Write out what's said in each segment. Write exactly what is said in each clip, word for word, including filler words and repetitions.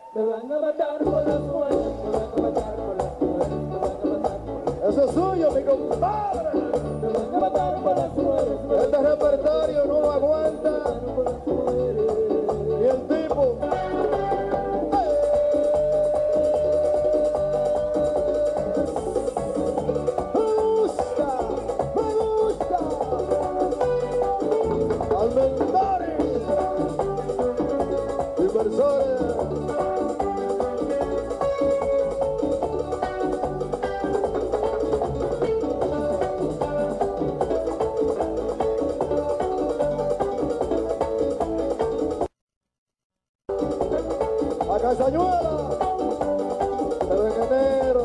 Me van a matar por las mujeres, me van a matar por las mujeres, me van a matar por las mujeres. Eso es suyo, mi compadre. Me van a matar por las mujeres. Este repertorio no lo aguanta ni el tipo. Me gusta, me gusta. Almendares, inversores. A Casañuela, pero en enero.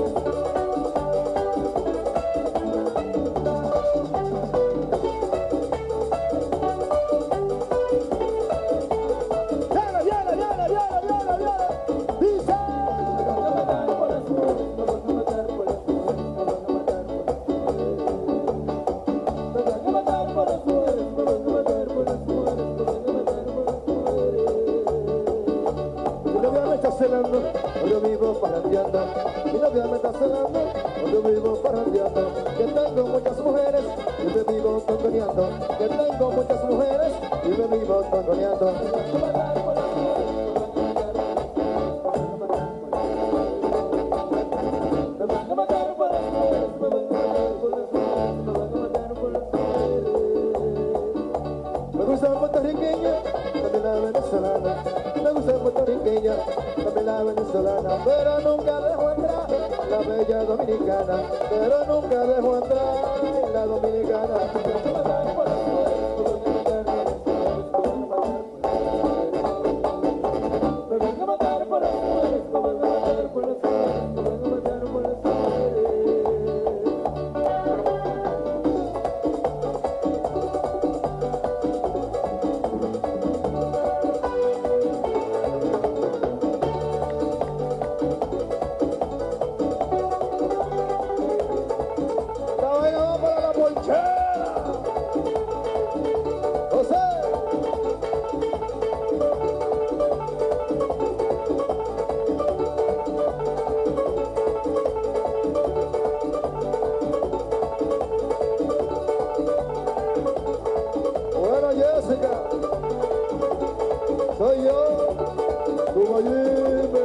Viene, viene, viene, viene, viene, viene. Dice. Me van a matar por las mujeres, me van a matar por las mujeres, me van a matar por las mujeres. Me van a matar por las mujeres, me van a matar por las mujeres, me van a matar por las mujeres. Mi novia me está celando, yo vivo parrandeando. Mi novia me está celando, yo vivo parrandeando. Que tengo muchas mujeres y me vivo tontoneando. Que tengo muchas mujeres y me vivo tontoneando. Me van a matar por las mujeres, me van a matar por las mujeres, me van a matar por las mujeres, me van a matar por las mujeres, me van a matar por las mujeres. Me gusta la puertorriqueña, también la venezolana. Me gusta la puertorriqueña, también la venezolana. Pero nunca dejo entrar la bella dominicana. Pero nunca dejo entrar la dominicana. Me van a matar por las mujeres, me van a matar por las mujeres, me van a matar por las mujeres, me van a matar por las mujeres, me van a matar por las mujeres, me van a matar por las mujeres. La vaina va para la ponchera. José. Bueno, Jessica, soy yo, tu Mayimbe.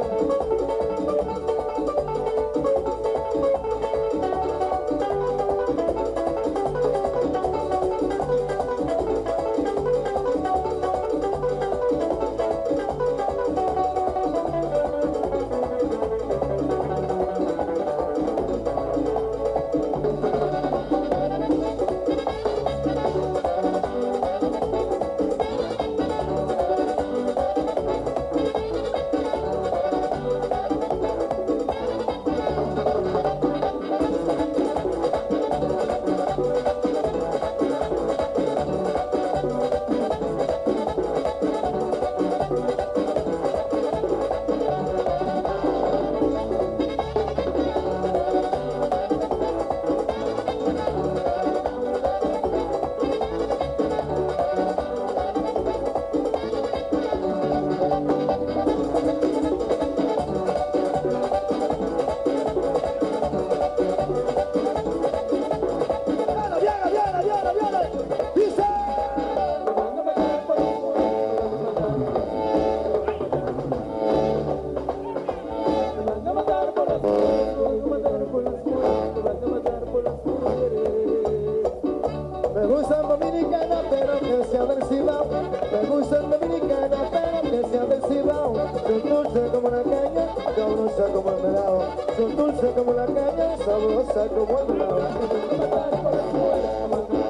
Me gusta dominicana, pero que sea del Cibao. Me gusta dominicana, pero que sea del Cibao. Son dulces como la caña, sabrosa como el melao. Son dulces como la caña, sabrosa como el melao.